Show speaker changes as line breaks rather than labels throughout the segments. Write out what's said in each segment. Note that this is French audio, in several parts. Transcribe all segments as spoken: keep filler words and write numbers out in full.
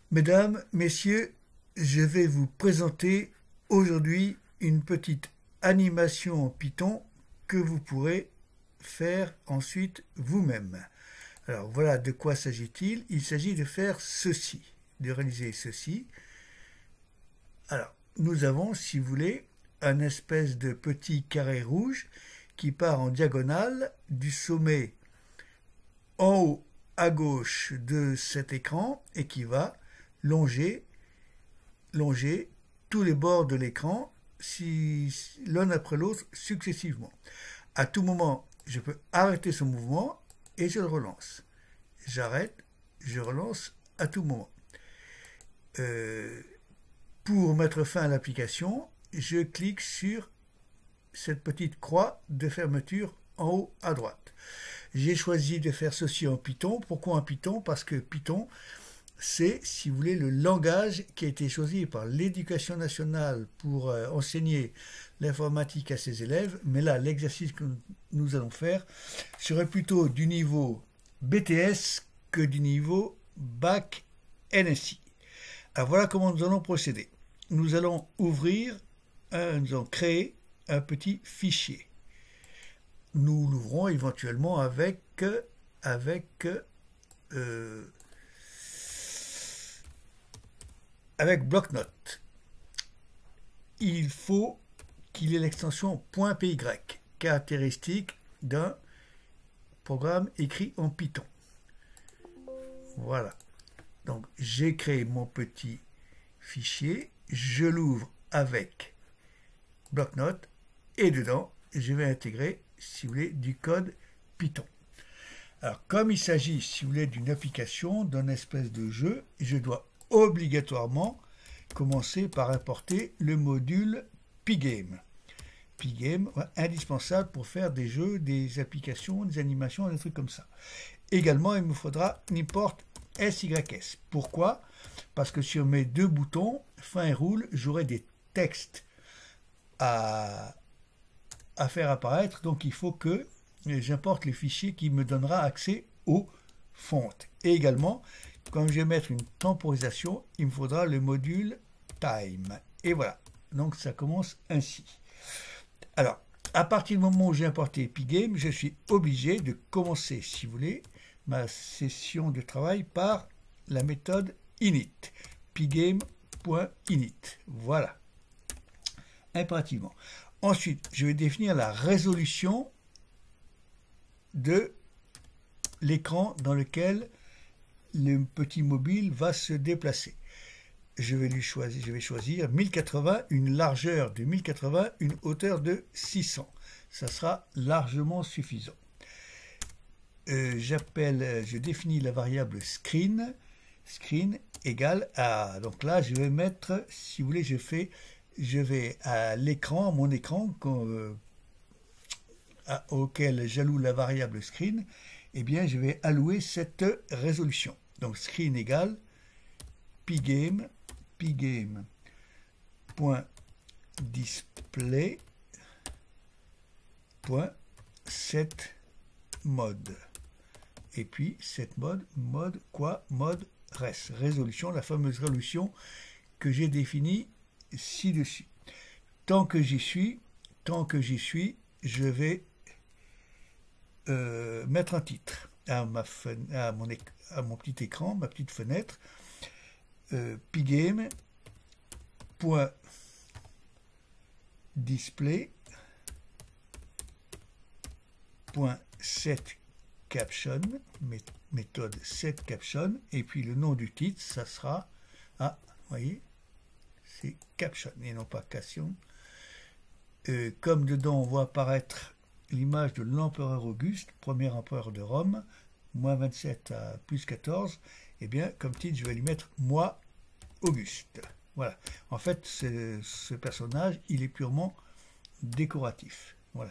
Mesdames, Messieurs, je vais vous présenter aujourd'hui une petite animation en Python que vous pourrez faire ensuite vous-même. Alors voilà de quoi s'agit-il. Il s'agit de faire ceci, de réaliser ceci. Alors, nous avons, si vous voulez, un espèce de petit carré rouge qui part en diagonale du sommet en haut à gauche de cet écran et qui va longer, longer tous les bords de l'écran si, si, l'un après l'autre successivement. À tout moment, je peux arrêter ce mouvement et je le relance. J'arrête, je relance à tout moment. Euh, pour mettre fin à l'application, je clique sur cette petite croix de fermeture en haut à droite. J'ai choisi de faire ceci en Python. Pourquoi en Python? Parce que Python, c'est, si vous voulez, le langage qui a été choisi par l'Éducation nationale pour euh, enseigner l'informatique à ses élèves. Mais là, l'exercice que nous allons faire serait plutôt du niveau B T S que du niveau Bac N S I. Alors voilà comment nous allons procéder. Nous allons ouvrir, un, nous allons créer un petit fichier. Nous l'ouvrons éventuellement avec, avec, euh, avec bloc-notes. Il faut qu'il ait l'extension .py, caractéristique d'un programme écrit en Python. Voilà. Donc j'ai créé mon petit fichier, je l'ouvre avec bloc-notes et dedans je vais intégrer, si vous voulez, du code Python. Alors comme il s'agit, si vous voulez, d'une application, d'un espèce de jeu, je dois obligatoirement commencer par importer le module Pygame. Pygame, ouais, indispensable pour faire des jeux, des applications, des animations, des trucs comme ça. Également, il me faudra un import S Y S. Pourquoi? Parce que sur mes deux boutons, fin et roule, j'aurai des textes à, à faire apparaître. Donc, il faut que j'importe les fichiers qui me donnera accès aux fontes. Et également, quand je vais mettre une temporisation, il me faudra le module time. Et voilà. Donc, ça commence ainsi. Alors, à partir du moment où j'ai importé Pygame, je suis obligé de commencer, si vous voulez, ma session de travail par la méthode init, pygame.init. Voilà, impérativement. Ensuite, je vais définir la résolution de l'écran dans lequel le petit mobile va se déplacer. Je vais lui choisir, je vais choisir mille quatre-vingts, une largeur de mille quatre-vingts, une hauteur de six cents. Ça sera largement suffisant. Euh, j'appelle, je définis la variable screen, screen égale à, donc là je vais mettre, si vous voulez, je fais, je vais à l'écran, mon écran euh, à, auquel j'alloue la variable screen, et eh bien je vais allouer cette résolution. Donc screen égale pygame, pygame point display point set mode. Et puis cette mode, mode quoi? Mode res, résolution, la fameuse résolution que j'ai définie ci-dessus. Tant que j'y suis, tant que j'y suis, je vais euh, mettre un titre à, ma à, mon à mon petit écran, ma petite fenêtre, euh, pygame point display point set caption, méthode set caption, et puis le nom du titre, ça sera, ah, vous voyez, c'est caption et non pas caption. Euh, comme dedans, on voit apparaître l'image de l'empereur Auguste, premier empereur de Rome, moins vingt-sept à plus quatorze, et eh bien, comme titre, je vais lui mettre moi Auguste. Voilà. En fait, ce, ce personnage, il est purement décoratif. Voilà.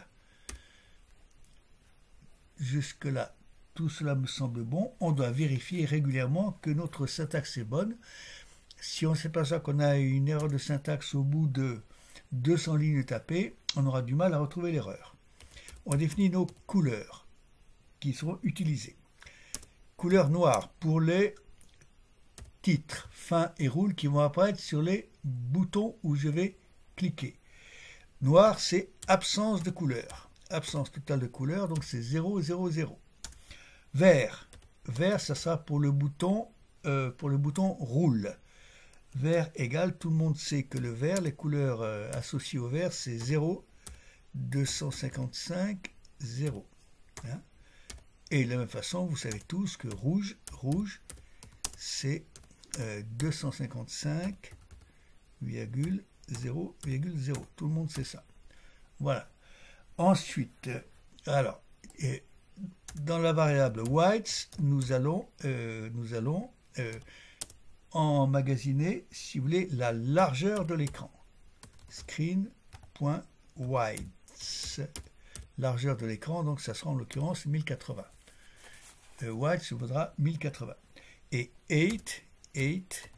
Jusque-là, tout cela me semble bon. On doit vérifier régulièrement que notre syntaxe est bonne. Si on s'aperçoit qu'on a une erreur de syntaxe au bout de deux cents lignes tapées, on aura du mal à retrouver l'erreur. On définit nos couleurs qui seront utilisées. Couleur noire pour les titre, fin et roule qui vont apparaître sur les boutons où je vais cliquer. Noir, c'est absence de couleur. Absence totale de couleur, donc c'est zéro, zéro, zéro. Vert. Vert, ça sera pour le bouton, euh, pour le bouton roule. Vert égale, tout le monde sait que le vert, les couleurs euh, associées au vert, c'est zéro, deux cent cinquante-cinq, zéro. Hein? Et de la même façon, vous savez tous que rouge, rouge, c'est euh, deux cent cinquante-cinq virgule zéro virgule zéro. Tout le monde sait ça. Voilà. Ensuite, alors, et dans la variable whites, nous allons, euh, nous allons euh, emmagasiner, si vous voulez, la largeur de l'écran. Screen.whites. Largeur de l'écran, donc ça sera en l'occurrence mille quatre-vingts. Euh, whites, ça vaudra mille quatre-vingts. Et huit, huit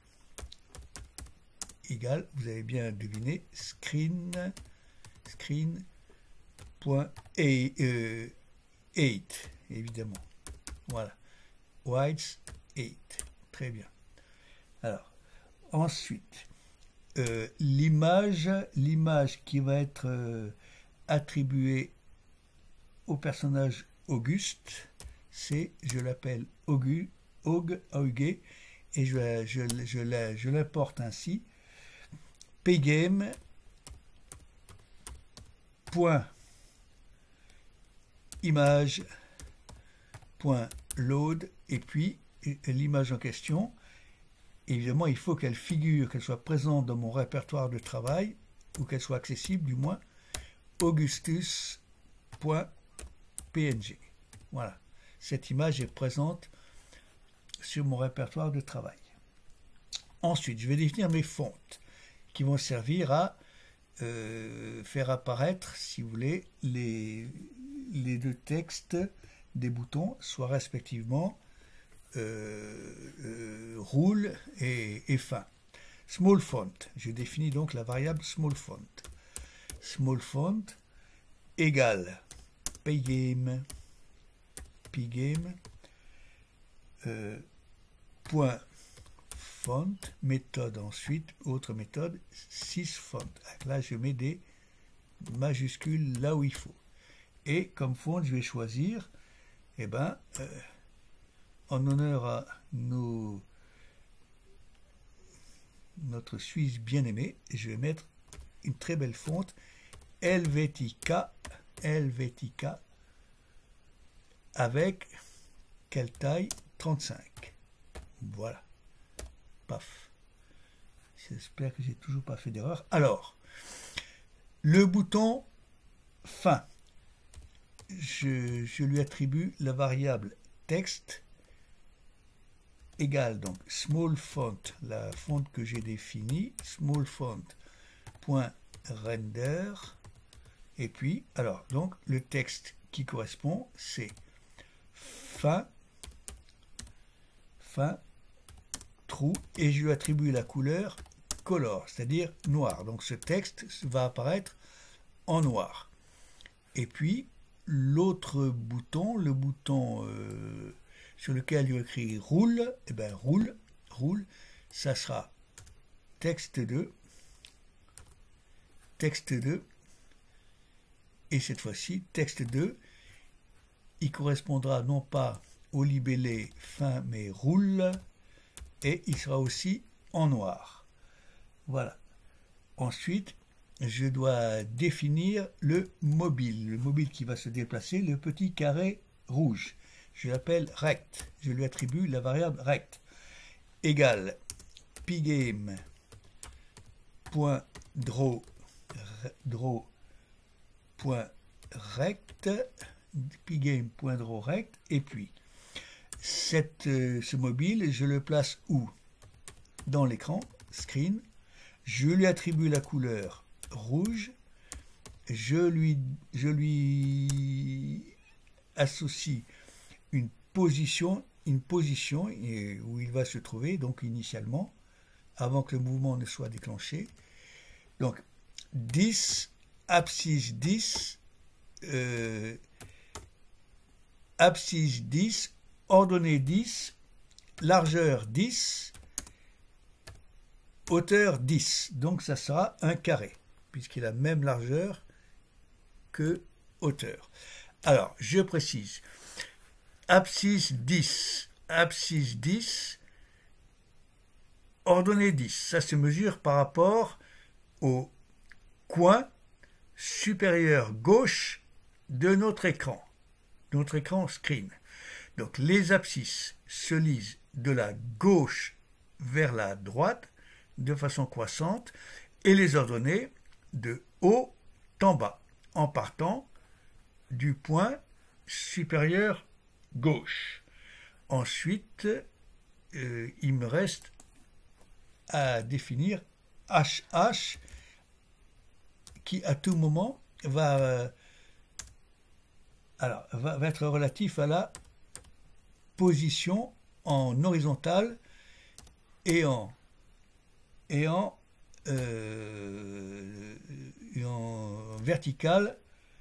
égale, vous avez bien deviné, screen, screen point huit, évidemment. Voilà. Whites huit. Très bien. Alors, ensuite, euh, l'image, l'image qui va être euh, attribuée au personnage Auguste, c'est, je l'appelle Augu, Aug, Augue, et je, je, je, je l'importe ainsi. Pgame point image point load, et puis l'image en question, évidemment il faut qu'elle figure, qu'elle soit présente dans mon répertoire de travail, ou qu'elle soit accessible du moins, augustus point p n g. Voilà, cette image est présente sur mon répertoire de travail. Ensuite, je vais définir mes fontes qui vont servir à euh, faire apparaître, si vous voulez, les, les deux textes des boutons, soit respectivement euh, euh, roule et, et fin. Small font, je définis donc la variable small font. Small font égale pygame, pygame, euh, point font, méthode ensuite, autre méthode, six font. Là, je mets des majuscules là où il faut. Et comme font, je vais choisir, eh ben, euh, en honneur à nos, notre Suisse bien-aimé, je vais mettre une très belle fonte, Helvetica, Helvetica, avec quelle taille? trente-cinq. Voilà. Paf. J'espère que j'ai toujours pas fait d'erreur. Alors, le bouton fin, je, je lui attribue la variable texte égale donc small font, la fonte que j'ai définie, small font point render, et puis alors donc le texte qui correspond c'est fin fin trou, et je lui attribue la couleur color, c'est-à-dire noir. Donc ce texte va apparaître en noir. Et puis l'autre bouton, le bouton euh, sur lequel il y a écrit roule, et ben roule, roule, ça sera texte deux, texte deux, et cette fois-ci texte deux, il correspondra non pas au libellé fin mais roule, et il sera aussi en noir. Voilà. Ensuite, je dois définir le mobile, le mobile qui va se déplacer, le petit carré rouge. Je l'appelle rect. Je lui attribue la variable rect égale pygame point draw draw point rect, pygame point draw rect, et puis cette, euh, ce mobile, je le place où? Dans l'écran, screen, je lui attribue la couleur rouge, je lui, je lui associe une position, une position où il va se trouver, donc initialement, avant que le mouvement ne soit déclenché. Donc, dix, abscisse dix, euh, abscisse dix, ordonnée dix, largeur dix, hauteur dix, donc ça sera un carré, puisqu'il a la même largeur que hauteur. Alors, je précise, abscisse dix, abscisse dix, ordonnée dix, ça se mesure par rapport au coin supérieur gauche de notre écran, notre écran screen. Donc les abscisses se lisent de la gauche vers la droite de façon croissante et les ordonnées de haut en bas en partant du point supérieur gauche. Ensuite, euh, il me reste à définir H H qui à tout moment va, euh, alors, va, va être relatif à la position en horizontale et en, et en, euh, et en verticale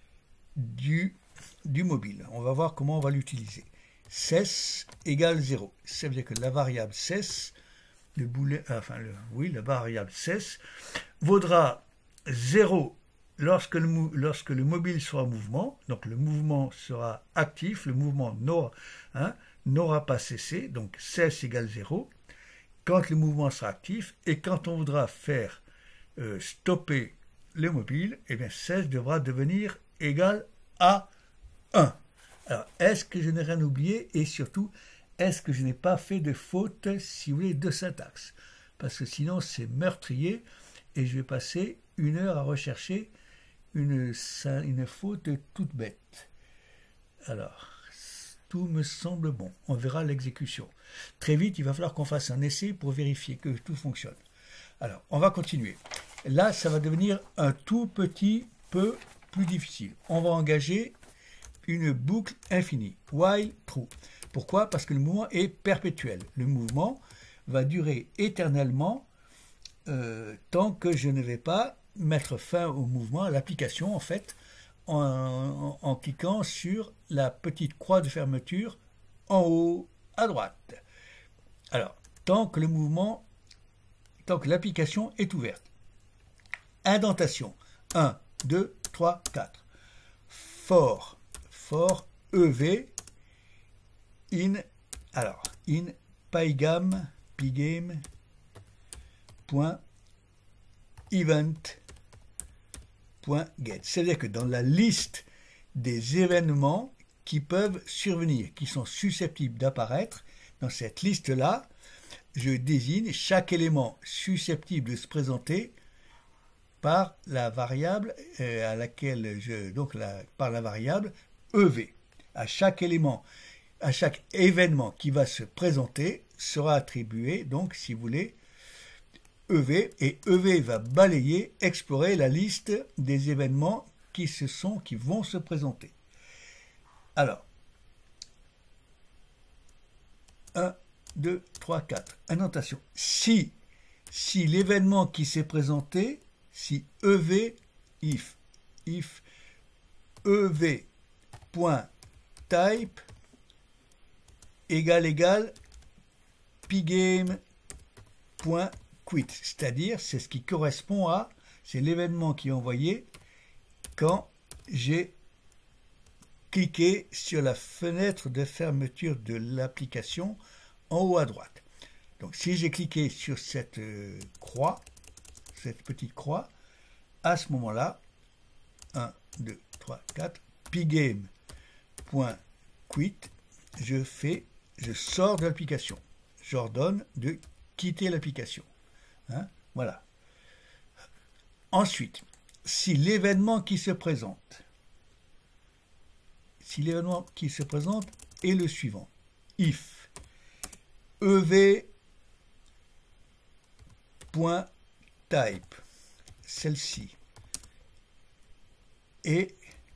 du, du mobile. On va voir comment on va l'utiliser. Cess égale zéro. Ça veut dire que la variable cess, le booléen, enfin le, oui, la variable cess vaudra zéro lorsque le, lorsque le mobile sera en mouvement, donc le mouvement sera actif, le mouvement n'aura hein, n'aura pas cessé, donc cess égale zéro, quand le mouvement sera actif, et quand on voudra faire euh, stopper le mobile, eh bien cess devra devenir égal à un. Alors, est-ce que je n'ai rien oublié, et surtout, est-ce que je n'ai pas fait de faute, si vous voulez, de syntaxe? Parce que sinon, c'est meurtrier, et je vais passer une heure à rechercher une, une faute toute bête. Alors, tout me semble bon. On verra l'exécution. Très vite, il va falloir qu'on fasse un essai pour vérifier que tout fonctionne. Alors, on va continuer. Là, ça va devenir un tout petit peu plus difficile. On va engager une boucle infinie, while true. Pourquoi? Parce que le mouvement est perpétuel. Le mouvement va durer éternellement euh, tant que je ne vais pas mettre fin au mouvement, à l'application en fait, en, en, en cliquant sur la petite croix de fermeture en haut à droite. Alors, tant que le mouvement, tant que l'application est ouverte. Indentation. un, deux, trois, quatre. For, for, E V, in, alors, in pygame, pygame, point, event, point, get. C'est-à-dire que dans la liste des événements qui peuvent survenir, qui sont susceptibles d'apparaître, dans cette liste-là, je désigne chaque élément susceptible de se présenter par la variable euh, à laquelle je, donc la, par la variable E V. À chaque élément, à chaque événement qui va se présenter sera attribué, donc, si vous voulez, E V, et E V va balayer, explorer la liste des événements qui se sont, qui vont se présenter. Alors, un, deux, trois, quatre. Annotation. Si, si l'événement qui s'est présenté, si E V, if, if, E V, point, type, égal, égal, pygame, point, quit. C'est-à-dire, c'est ce qui correspond à, c'est l'événement qui est envoyé quand j'ai cliqué sur la fenêtre de fermeture de l'application en haut à droite. Donc, si j'ai cliqué sur cette euh, croix, cette petite croix, à ce moment-là, un, deux, trois, quatre, pygame, point, quit, je fais, je sors de l'application. J'ordonne de quitter l'application. Hein, voilà. Ensuite, si l'événement qui se présente, si l'événement qui se présente est le suivant, if ev.type, celle-ci, et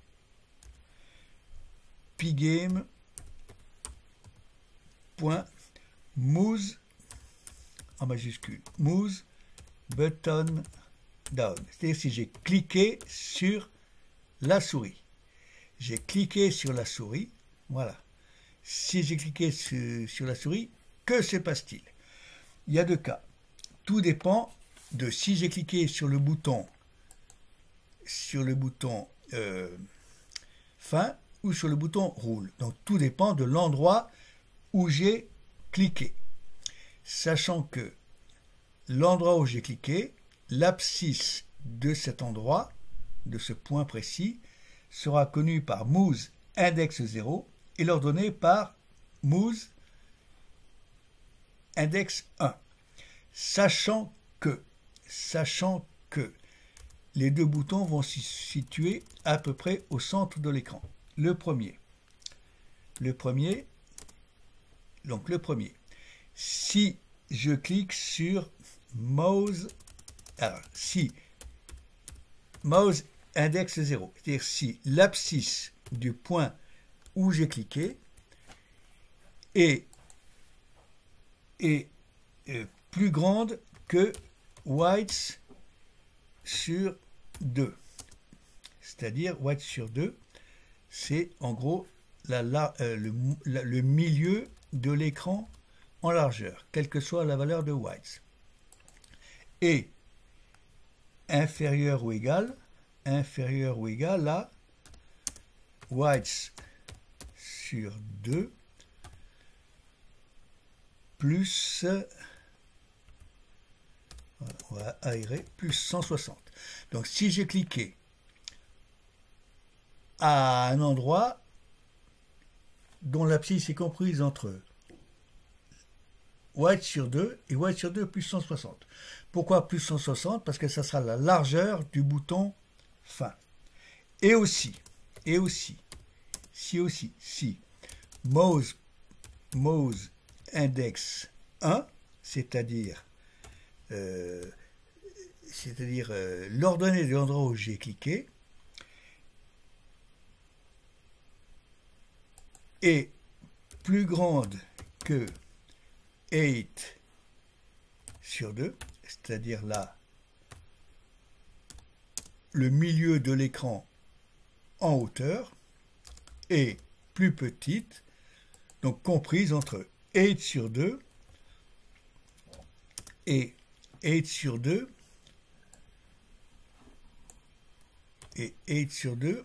pygame.mouse en majuscule, mouse button down. C'est-à-dire si j'ai cliqué sur la souris. J'ai cliqué sur la souris, voilà. Si j'ai cliqué sur, sur la souris, que se passe-t-il? Il y a deux cas. Tout dépend de si j'ai cliqué sur le bouton sur le bouton euh, fin ou sur le bouton roule. Donc tout dépend de l'endroit où j'ai cliqué. Sachant que l'endroit où j'ai cliqué, l'abscisse de cet endroit, de ce point précis, sera connu par mouse index zéro et l'ordonnée par mouse index un. Sachant que, sachant que les deux boutons vont se situer à peu près au centre de l'écran. Le premier, le premier, donc le premier, si je clique sur mouse, alors si mouse index zéro, c'est-à-dire si l'abscisse du point où j'ai cliqué est, est, est plus grande que whites sur deux, c'est-à-dire whites sur deux, c'est en gros la, la, euh, le, la, le milieu de l'écran en largeur, quelle que soit la valeur de whites, et inférieur ou égal, inférieur ou égal à whites sur deux plus, on va aérer, plus cent soixante. Donc si j'ai cliqué à un endroit dont l'abscisse est comprise entre white sur deux et white sur deux plus cent soixante. Pourquoi plus cent soixante? Parce que ça sera la largeur du bouton fin. Et aussi, et aussi, si aussi, si mouse, mouse index un, c'est-à-dire euh, c'est-à-dire euh, l'ordonnée de l'endroit où j'ai cliqué, est plus grande que huit sur deux, c'est-à-dire là, le milieu de l'écran en hauteur, est plus petite, donc comprise entre huit sur deux et huit sur deux et huit sur deux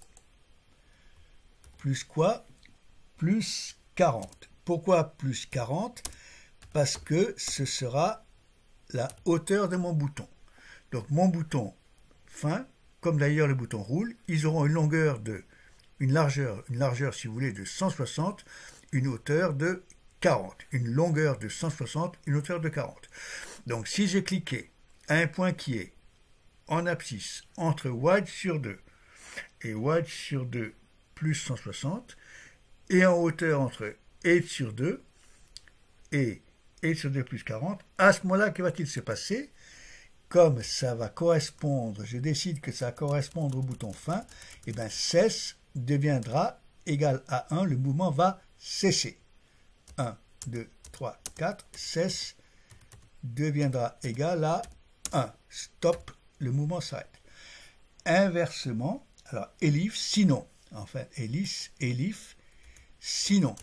plus quoi? Plus quarante. Pourquoi plus quarante? Parce que ce sera la hauteur de mon bouton. Donc mon bouton fin, comme d'ailleurs le bouton roule, ils auront une longueur de, une largeur, une largeur si vous voulez de cent soixante, une hauteur de quarante. Une longueur de cent soixante, une hauteur de quarante. Donc si j'ai cliqué à un point qui est en abscisse entre white sur deux et white sur deux plus cent soixante, et en hauteur entre huit sur deux et huit sur deux plus quarante, à ce moment-là, que va-t-il se passer? Comme ça va correspondre, je décide que ça va correspondre au bouton fin, et bien cesse deviendra égal à un, le mouvement va cesser. un, deux, trois, quatre, cesse deviendra égal à un. Stop, le mouvement s'arrête. Inversement, alors elif, sinon, enfin elif, elif, sinon,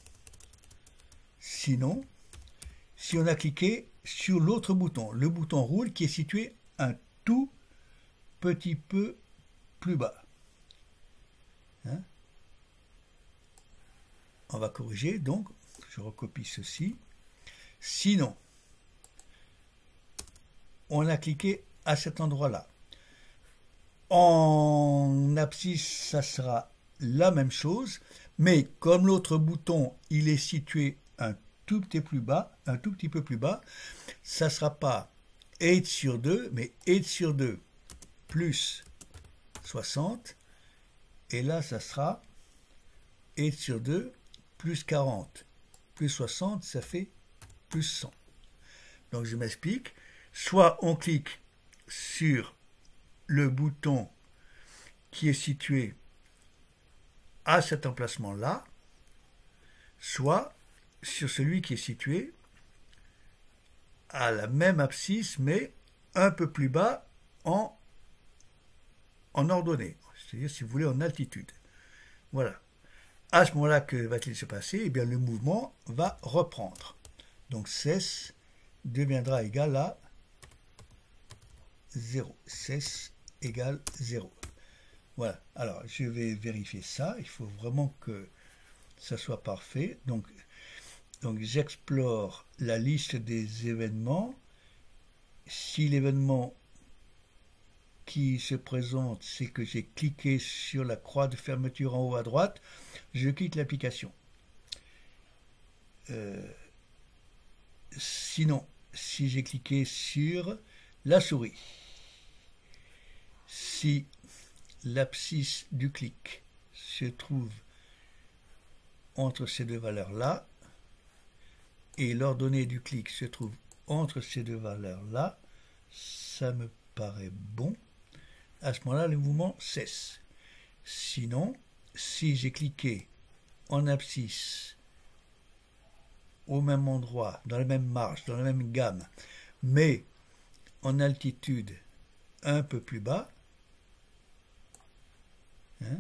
sinon, si on a cliqué sur l'autre bouton, le bouton roule qui est situé un tout petit peu plus bas. Hein? On va corriger, donc, je recopie ceci. Sinon, on a cliqué à cet endroit-là. En abscisse, ça sera la même chose, mais comme l'autre bouton, il est situé un tout petit plus bas, un tout petit peu plus bas, ça ne sera pas huit sur deux, mais huit sur deux plus soixante, et là, ça sera huit sur deux plus quarante, plus soixante, ça fait plus cent. Donc, je m'explique. Soit on clique sur le bouton qui est situé à cet emplacement-là, soit sur celui qui est situé à la même abscisse, mais un peu plus bas en, en ordonnée, c'est-à-dire, si vous voulez, en altitude. Voilà. À ce moment-là, que va-t-il se passer? Eh bien, le mouvement va reprendre. Donc, cesse deviendra égal à zéro. cesse égale zéro. Voilà. Alors, je vais vérifier ça. Il faut vraiment que ça soit parfait. Donc, donc j'explore la liste des événements. Si l'événement qui se présente, c'est que j'ai cliqué sur la croix de fermeture en haut à droite, je quitte l'application. Euh, sinon, si j'ai cliqué sur la souris, si l'abscisse du clic se trouve entre ces deux valeurs-là, et l'ordonnée du clic se trouve entre ces deux valeurs-là, ça me paraît bon. À ce moment-là, le mouvement cesse. Sinon, si j'ai cliqué en abscisse au même endroit, dans la même marge, dans la même gamme, mais en altitude un peu plus bas, hein,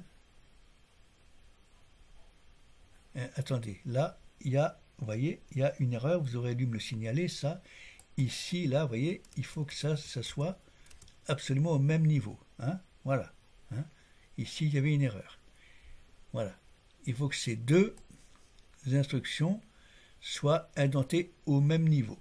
hein, attendez, là, il y a, vous voyez, il y a une erreur, vous aurez dû me le signaler, ça. Ici, là, vous voyez, il faut que ça, ça soit absolument au même niveau. Hein, voilà. Hein. Ici, il y avait une erreur. Voilà. Il faut que ces deux instructions soient indentées au même niveau.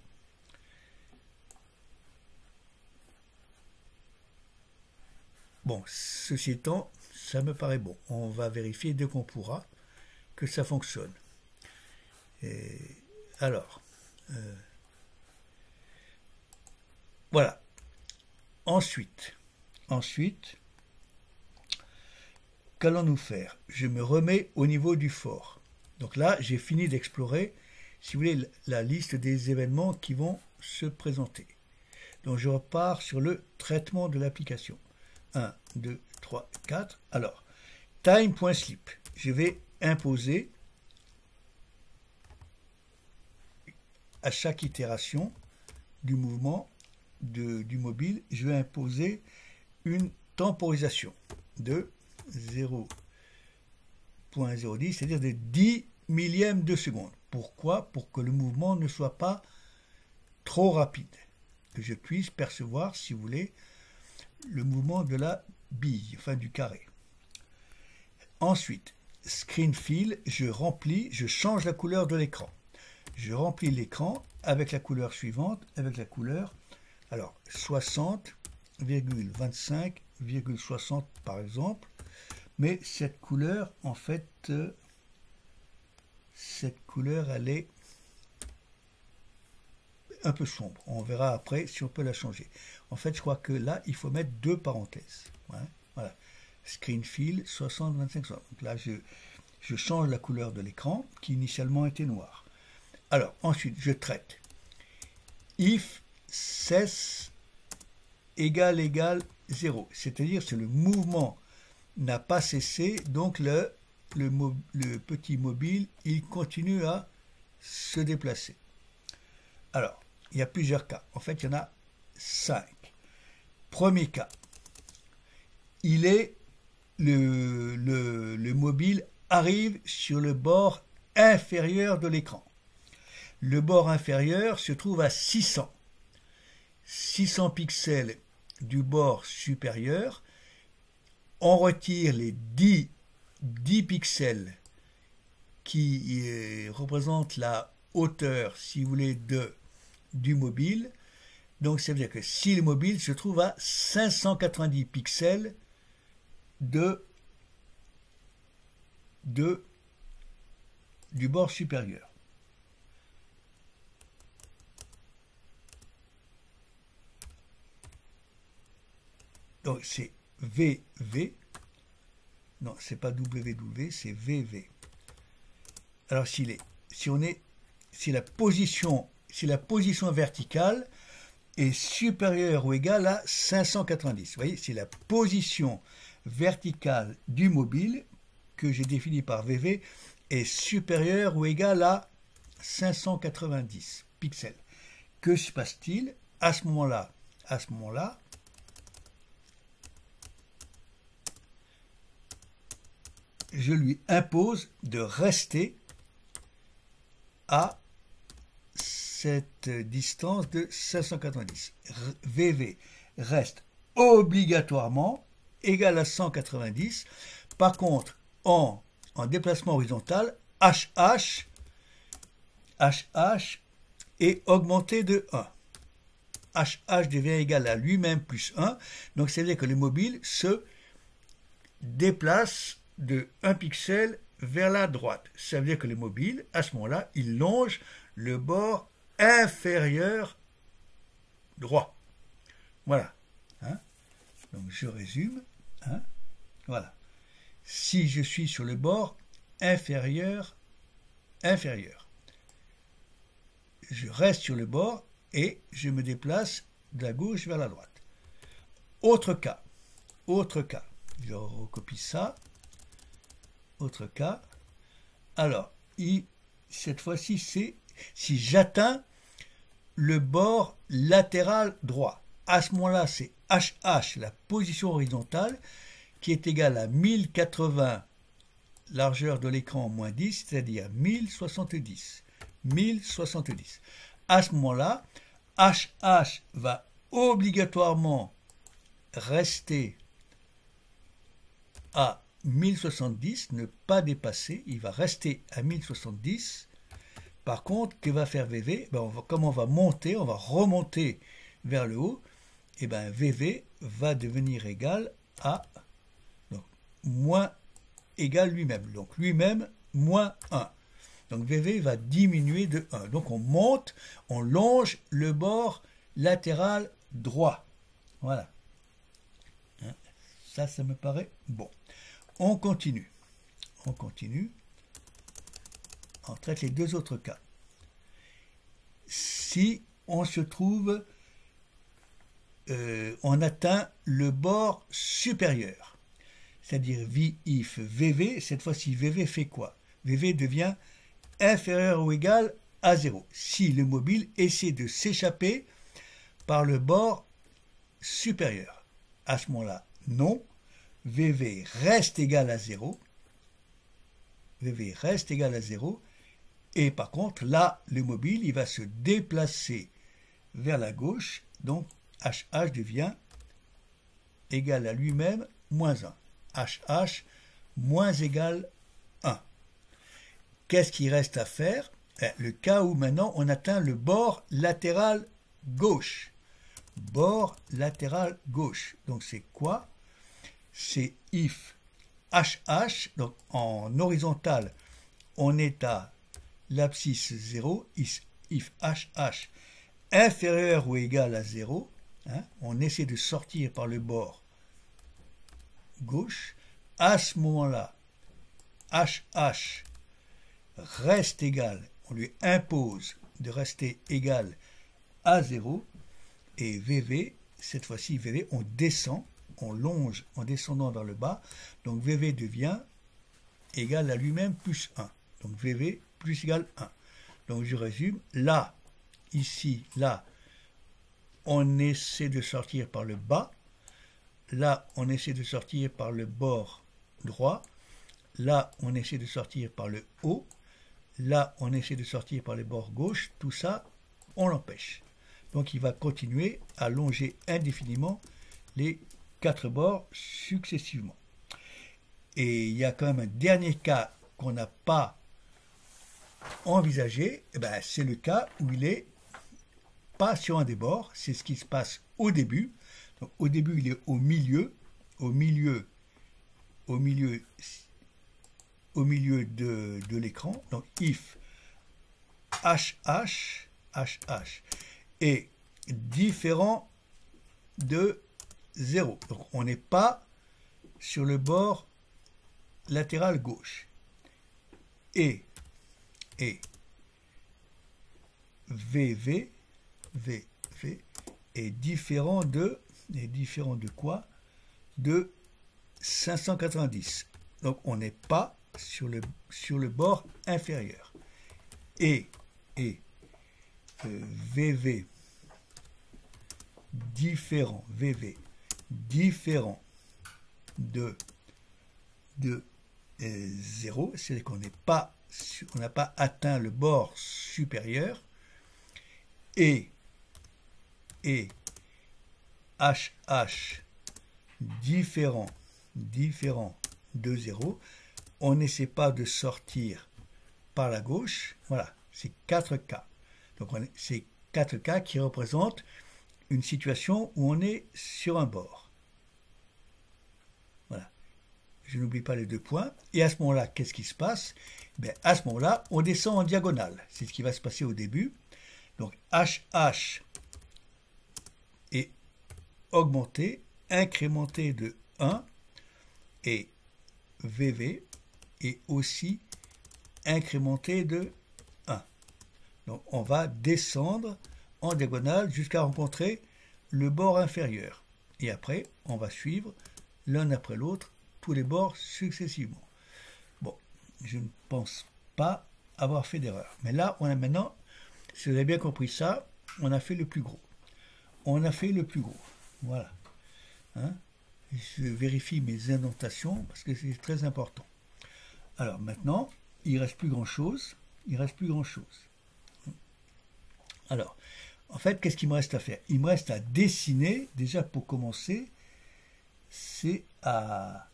Bon, ceci étant, ça me paraît bon. On va vérifier dès qu'on pourra que ça fonctionne. Et alors, euh, voilà. Ensuite, ensuite, qu'allons-nous faire? Je me remets au niveau du fort. Donc là, j'ai fini d'explorer, si vous voulez, la liste des événements qui vont se présenter. Donc je repars sur le traitement de l'application. un, deux, trois, quatre. Alors, time.sleep. Je vais imposer à chaque itération du mouvement de, du mobile, je vais imposer une temporisation de zéro virgule zéro dix, c'est-à-dire de dix millièmes de seconde. Pourquoi? Pour que le mouvement ne soit pas trop rapide, que je puisse percevoir, si vous voulez, le mouvement de la bille, enfin du carré. Ensuite, screen fill, je remplis, je change la couleur de l'écran. Je remplis l'écran avec la couleur suivante, avec la couleur, alors soixante virgule vingt-cinq virgule soixante par exemple, mais cette couleur, en fait, euh, cette couleur, elle est un peu sombre. On verra après si on peut la changer. En fait, je crois que là, il faut mettre deux parenthèses. Ouais, voilà. Screen fill, soixante, vingt-cinq, soixante. Donc là, je, je change la couleur de l'écran, qui initialement était noir. Alors, ensuite, je traite. If cesse égale égale zéro. C'est-à-dire que le mouvement n'a pas cessé, donc le, le, le petit mobile, il continue à se déplacer. Alors, il y a plusieurs cas. En fait, il y en a cinq. Premier cas, il est le, le, le mobile arrive sur le bord inférieur de l'écran. Le bord inférieur se trouve à six cents. six cents pixels du bord supérieur. On retire les dix, dix pixels qui euh, représentent la hauteur, si vous voulez, de, du mobile. Donc, ça veut dire que si le mobile se trouve à cinq cent quatre-vingt-dix pixels de, de, du bord supérieur. Donc, c'est V V. Non, c'est pas W W, c'est V V. Alors, s'il est, si on est, si la position, si la position verticale est supérieure ou égale à cinq cent quatre-vingt-dix. Vous voyez, c'est la position verticale du mobile que j'ai définie par V V est supérieure ou égale à cinq cent quatre-vingt-dix pixels. Que se passe-t-il à ce moment-là? À ce moment-là, je lui impose de rester à cette distance de cinq cent quatre-vingt-dix. V V reste obligatoirement égal à cent quatre-vingt-dix. Par contre, en, en déplacement horizontal, H H, H H est augmenté de un. H H devient égal à lui-même plus un. Donc, c'est-à-dire que le mobile se déplace de un pixel vers la droite. Ça veut dire que le mobile, à ce moment-là, il longe le bord inférieur droit. Voilà. Hein? Donc, je résume. Hein? Voilà. Si je suis sur le bord inférieur, inférieur, je reste sur le bord et je me déplace de la gauche vers la droite. Autre cas. Autre cas. Je recopie ça. Autre cas. Alors, I, cette fois-ci, c'est si j'atteins le bord latéral droit. À ce moment-là, c'est H H, la position horizontale, qui est égale à mille quatre-vingts largeur de l'écran moins dix, c'est-à-dire mille soixante-dix. mille soixante-dix. À ce moment-là, H H va obligatoirement rester à mille soixante-dix, ne pas dépasser, il va rester à mille soixante-dix. Par contre, que va faire V V? Ben on va, comme on va monter, on va remonter vers le haut, et ben V V va devenir égal à donc, moins égal lui-même. Donc lui-même moins un. Donc V V va diminuer de un. Donc on monte, on longe le bord latéral droit. Voilà. Hein? Ça, ça me paraît bon. On continue. On continue. On traite les deux autres cas. Si on se trouve, euh, on atteint le bord supérieur, c'est-à-dire V if V V, cette fois-ci V V fait quoi? V V devient inférieur ou égal à zéro. Si le mobile essaie de s'échapper par le bord supérieur. À ce moment-là, non. V V reste égal à zéro. V V reste égal à zéro. Et par contre, là, le mobile, il va se déplacer vers la gauche. Donc, H H devient égal à lui-même moins un. H H moins égal un. Qu'est-ce qu'il reste à faire? Le cas où maintenant on atteint le bord latéral gauche. Bord latéral gauche. Donc c'est quoi? C'est if H H, donc en horizontal, on est à l'abscisse zéro, if H H inférieur ou égal à zéro, hein, on essaie de sortir par le bord gauche. À ce moment-là, H H reste égal, on lui impose de rester égal à zéro, et V V, cette fois-ci V V, on descend, on longe en descendant vers le bas, donc V V devient égal à lui-même plus un, donc V V plus égal un. Donc je résume, là, ici, là, on essaie de sortir par le bas, là, on essaie de sortir par le bord droit, là, on essaie de sortir par le haut, là, on essaie de sortir par le bord gauche, tout ça, on l'empêche. Donc il va continuer à longer indéfiniment les quatre bords successivement. Et il y a quand même un dernier cas qu'on n'a pas envisagé, eh ben, c'est le cas où il est pas sur un des bords, c'est ce qui se passe au début. Donc, au début, il est au milieu, au milieu, au milieu, au milieu de, de l'écran. Donc, if H H, H H est différent de zéro. Donc, on n'est pas sur le bord latéral gauche. Et, et V V, V, V est différent de, est différent de quoi? De cinq cent quatre-vingt-dix. Donc, on n'est pas sur le, sur le bord inférieur. Et, et euh, V V différent, V V différent de, de euh, zéro, c'est qu'on n'est pas, on n'a pas atteint le bord supérieur, et, et H H différent, différent de zéro. On n'essaie pas de sortir par la gauche. Voilà, c'est quatre cas. Donc c'est quatre cas qui représentent une situation où on est sur un bord. Voilà. Je n'oublie pas les deux points. Et à ce moment-là, qu'est-ce qui se passe? Bien, à ce moment-là, on descend en diagonale. C'est ce qui va se passer au début. Donc H H est augmenté, incrémenté de un, et V V est aussi incrémenté de un. Donc on va descendre en diagonale jusqu'à rencontrer le bord inférieur. Et après, on va suivre l'un après l'autre tous les bords successivement. Bon, je ne pense pas avoir fait d'erreur. Mais là, on a maintenant, si vous avez bien compris ça, on a fait le plus gros. On a fait le plus gros. Voilà. Hein? Je vérifie mes indentations parce que c'est très important. Alors maintenant, il ne reste plus grand-chose. Il ne reste plus grand-chose. Alors, en fait, qu'est-ce qu'il me reste à faire? Il me reste à dessiner, déjà pour commencer, c'est à,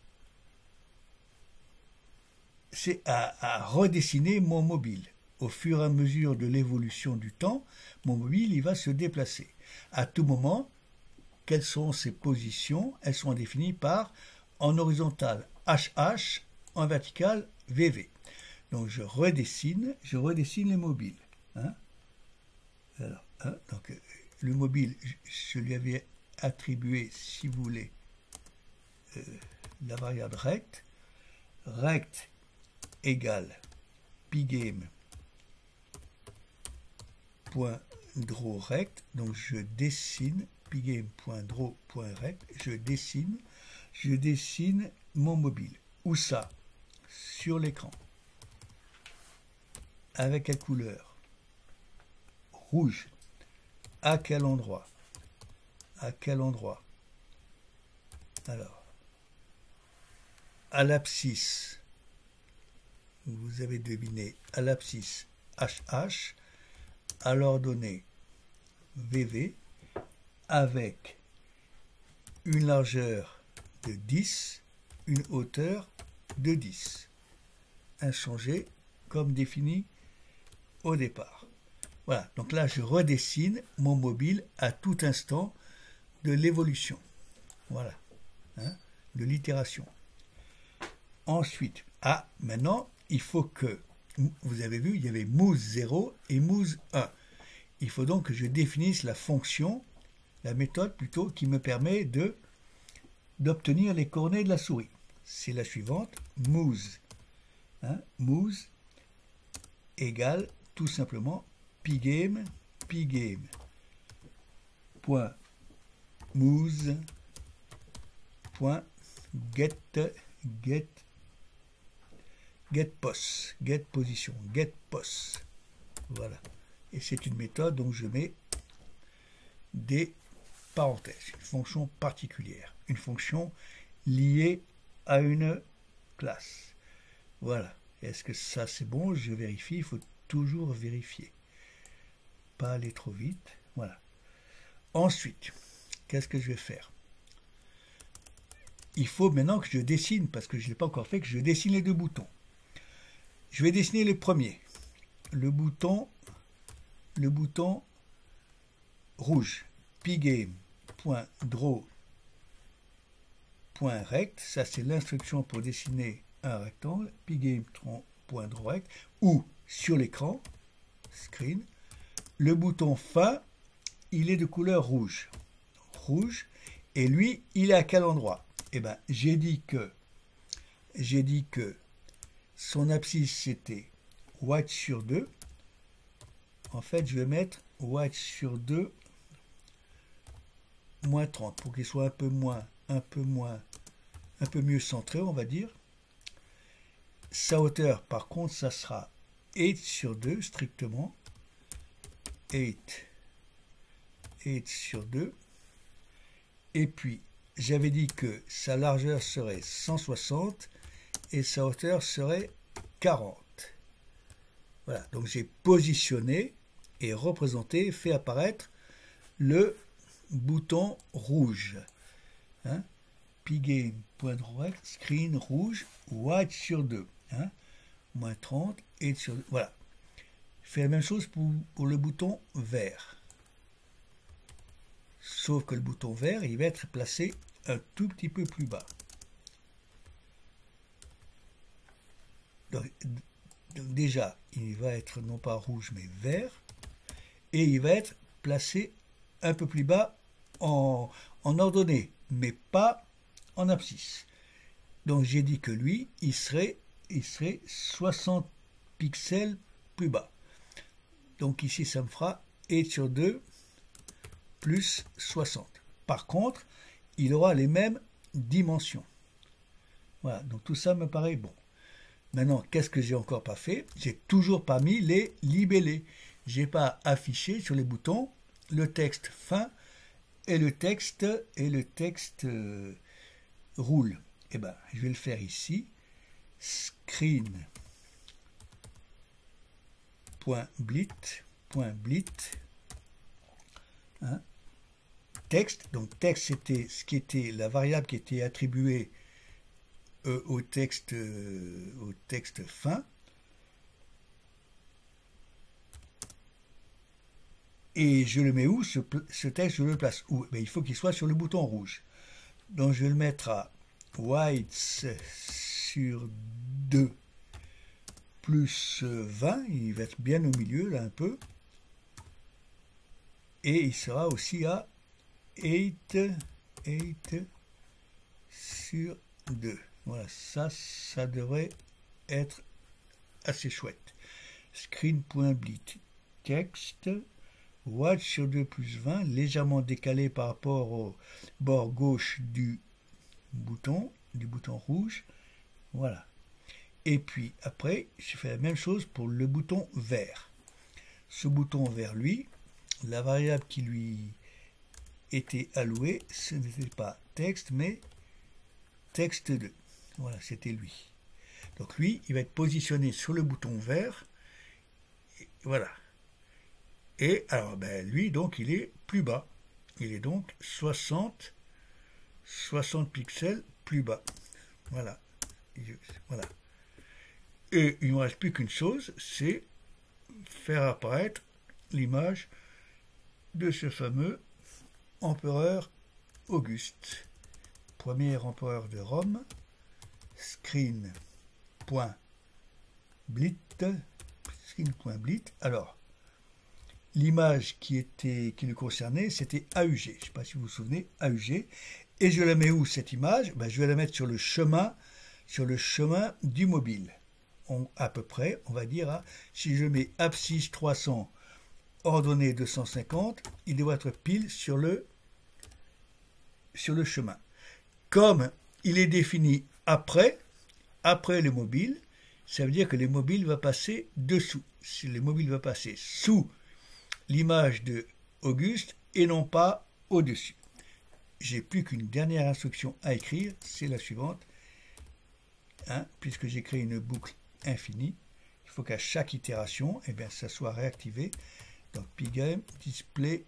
c'est à, à redessiner mon mobile. Au fur et à mesure de l'évolution du temps, mon mobile il va se déplacer. À tout moment, quelles sont ses positions? Elles sont définies par en horizontal H H, en vertical V V. Donc je redessine, je redessine les mobiles. Hein? Alors, hein, donc, le mobile, je lui avais attribué, si vous voulez, euh, la variable rect. Rect égale pygame point draw rect. Donc je dessine pygame.draw.rect. Je dessine, je dessine mon mobile. Où ça? Sur l'écran. Avec quelle couleur? Rouge. À quel endroit? À quel endroit? Alors, à l'abscisse, vous avez deviné, à l'abscisse H H, à l'ordonnée V V, avec une largeur de dix, une hauteur de dix. Inchangé comme défini au départ. Voilà, donc là je redessine mon mobile à tout instant de l'évolution. Voilà, hein, de l'itération. Ensuite, ah, maintenant, il faut que, vous avez vu, il y avait move zéro et move un. Il faut donc que je définisse la fonction, la méthode plutôt, qui me permet de d'obtenir les coordonnées de la souris. C'est la suivante, move, hein, move égale tout simplement pygame, pygame, point move, point get, get, get pos, get position, get pos. Voilà. Et c'est une méthode dont je mets des parenthèses, une fonction particulière, une fonction liée à une classe. Voilà. Est-ce que ça c'est bon? Je vérifie, il faut toujours vérifier. Pas aller trop vite. Voilà. Ensuite, qu'est-ce que je vais faire? Il faut maintenant que je dessine, parce que je ne l'ai pas encore fait, que je dessine les deux boutons. Je vais dessiner le premier. Le bouton, le bouton rouge. pygame.draw.rect. Ça, c'est l'instruction pour dessiner un rectangle. pygame.drawRect. Ou sur l'écran, screen, le bouton fin, il est de couleur rouge. Rouge. Et lui, il est à quel endroit? Eh bien, j'ai dit que j'ai dit que son abscisse c'était white sur deux. En fait, je vais mettre white sur deux moins trente pour qu'il soit un peu moins, un peu moins, un peu mieux centré, on va dire. Sa hauteur, par contre, ça sera huit sur deux strictement. huit, huit sur deux. Et puis, j'avais dit que sa largeur serait cent soixante et sa hauteur serait quarante. Voilà, donc j'ai positionné et représenté, fait apparaître le bouton rouge. Hein? pgame.droite, screen rouge, white sur deux. Hein, moins trente et sur deux. Voilà. Je fais la même chose pour, pour le bouton vert. Sauf que le bouton vert, il va être placé un tout petit peu plus bas. Donc, donc déjà, il va être non pas rouge mais vert. Et il va être placé un peu plus bas en, en ordonnée, mais pas en abscisse. Donc j'ai dit que lui, il serait, il serait soixante pixels plus bas. Donc ici, ça me fera huit sur deux plus soixante. Par contre, il aura les mêmes dimensions. Voilà, donc tout ça me paraît bon. Maintenant, qu'est-ce que j'ai encore pas fait? J'ai toujours pas mis les libellés. J'ai pas affiché sur les boutons le texte fin et le texte et le texte euh, roule. Eh ben, je vais le faire ici. Screen.blit.blit hein, texte. Donc texte, c'était ce qui était la variable qui était attribuée euh, au texte euh, au texte fin. Et je le mets où, ce, ce texte, je le place où? Ben, il faut qu'il soit sur le bouton rouge. Donc je vais le mettre à white sur deux plus vingt. Il va être bien au milieu, là, un peu. Et il sera aussi à huit, huit sur deux. Voilà, ça, ça devrait être assez chouette. Screen.blit texte. White sur deux plus vingt, légèrement décalé par rapport au bord gauche du bouton, du bouton rouge. Voilà. Et puis après, je fais la même chose pour le bouton vert. Ce bouton vert, lui, la variable qui lui était allouée, ce n'était pas texte, mais texte deux. Voilà, c'était lui. Donc lui, il va être positionné sur le bouton vert. Et voilà. Et alors, ben, lui, donc, il est plus bas. Il est donc soixante, soixante pixels plus bas. Voilà. Voilà. Et il ne me reste plus qu'une chose, c'est faire apparaître l'image de ce fameux empereur Auguste. Premier empereur de Rome. Screen.blit. Screen.blit. Alors, l'image qui était qui le concernait, c'était A U G. Je ne sais pas si vous vous souvenez, A U G. Et je la mets où, cette image? Ben, je vais la mettre sur le chemin, sur le chemin du mobile. On, à peu près, on va dire, hein, si je mets abscisse trois cents, ordonnée deux cent cinquante, il doit être pile sur le, sur le chemin. Comme il est défini après, après le mobile, ça veut dire que le mobile va passer dessous. Si le mobile va passer sous l'image de Auguste et non pas au-dessus. J'ai plus qu'une dernière instruction à écrire, c'est la suivante. Hein, puisque j'ai créé une boucle infinie, il faut qu'à chaque itération, eh bien, ça soit réactivé. Donc pgame display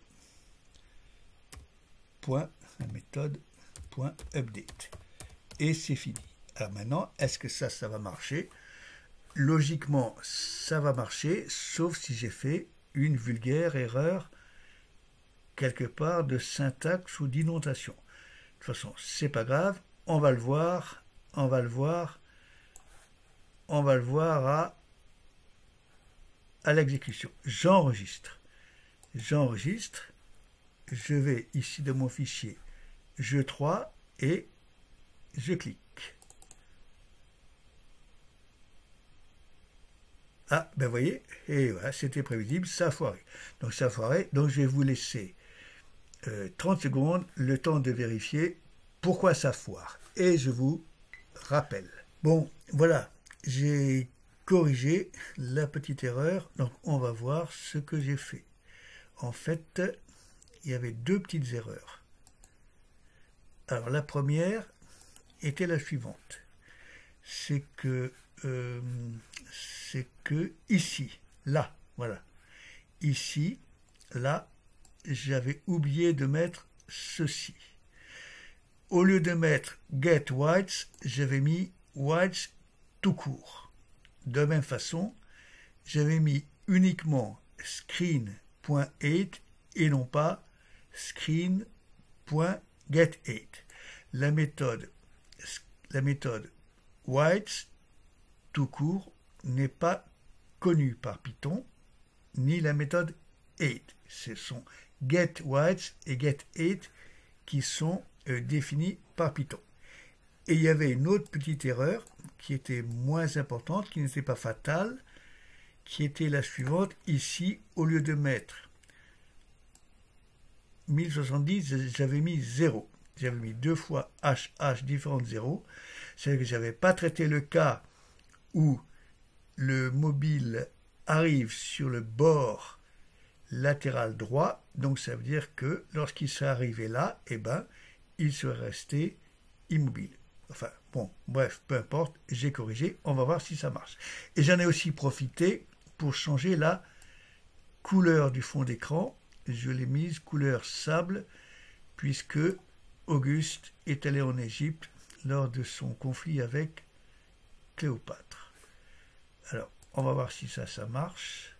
point, la méthode point update. Et c'est fini. Alors maintenant, est-ce que ça, ça va marcher? Logiquement, ça va marcher, sauf si j'ai fait une vulgaire erreur quelque part de syntaxe ou d'inondation. De toute façon, c'est pas grave, on va le voir, on va le voir, on va le voir à, à l'exécution. J'enregistre. J'enregistre. Je vais ici de mon fichier jeu trois et je clique. Ah, ben voyez, et voilà, c'était prévisible, ça a foiré. Donc ça a foiré, donc je vais vous laisser euh, trente secondes, le temps de vérifier pourquoi ça foire. Et je vous rappelle. Bon, voilà, j'ai corrigé la petite erreur, donc on va voir ce que j'ai fait. En fait, il y avait deux petites erreurs. Alors la première était la suivante. C'est que... Euh, c'est que ici, là, voilà, ici, là, j'avais oublié de mettre ceci. au lieu de mettre get whites, j'avais mis whites tout court. De même façon, j'avais mis uniquement screen.eight et non pas screen.getEight. La méthode, la méthode whites tout court n'est pas connue par Python, ni la méthode eight. Ce sont getWhites et getEight qui sont euh, définis par Python. Et il y avait une autre petite erreur qui était moins importante, qui n'était pas fatale, qui était la suivante. Ici, au lieu de mettre mille soixante-dix, j'avais mis zéro. J'avais mis deux fois H H différent de zéro. C'est-à-dire que je n'avais pas traité le cas où le mobile arrive sur le bord latéral droit. Donc ça veut dire que lorsqu'il serait arrivé là, eh ben, il serait resté immobile. Enfin, bon, bref, peu importe, j'ai corrigé, on va voir si ça marche. Et j'en ai aussi profité pour changer la couleur du fond d'écran. Je l'ai mise couleur sable, puisque Auguste est allé en Égypte lors de son conflit avec Cléopâtre. Alors, on va voir si ça, ça marche.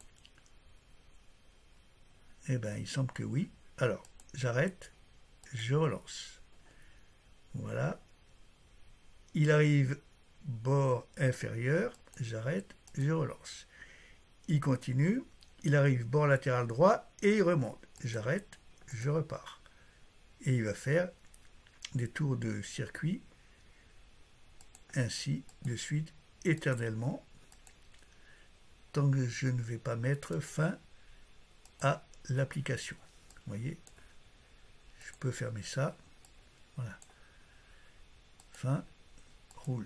Eh bien, il semble que oui. Alors, j'arrête, je relance. Voilà. Il arrive bord inférieur, j'arrête, je relance. Il continue, il arrive bord latéral droit et il remonte. J'arrête, je repars. Et il va faire des tours de circuit, ainsi de suite, éternellement, tant que je ne vais pas mettre fin à l'application. Vous voyez, je peux fermer ça. Voilà. Fin, roule.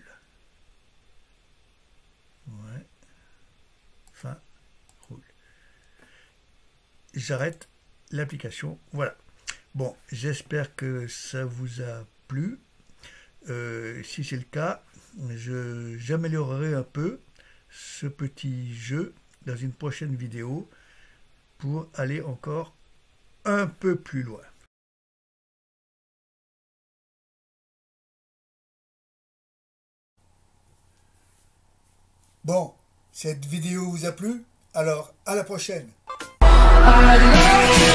Ouais. Fin, roule. J'arrête l'application. Voilà. Bon, j'espère que ça vous a plu. Euh, si c'est le cas, je, j'améliorerai un peu ce petit jeu dans une prochaine vidéo pour aller encore un peu plus loin. Bon, cette vidéo vous a plu? Alors, à la prochaine!